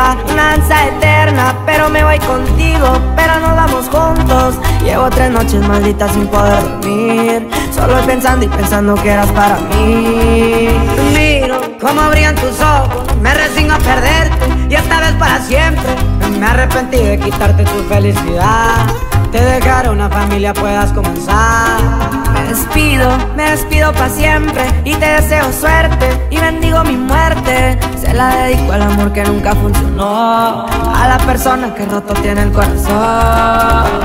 vida, una danza eterna, pero me voy contigo, pero nos vamos juntos. Llevo 3 noches malditas sin poder dormir, solo pensando y pensando que eras para mí. Te miro, como brillan tus ojos, me resigno a perderte, y esta vez para siempre. Me arrepentí de quitarte tu felicidad, te dejaré una familia, puedas comenzar. Me despido para siempre y te deseo suerte y bendigo mi muerte. Se la dedico al amor que nunca funcionó, a la persona que roto tiene el corazón.